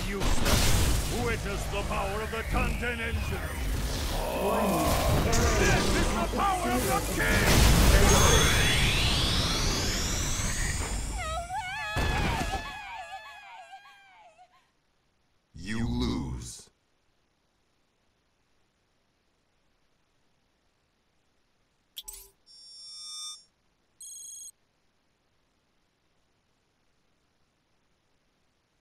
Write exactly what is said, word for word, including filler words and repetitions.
useless. Witness the power of the Tanten engine. This is the power of the king!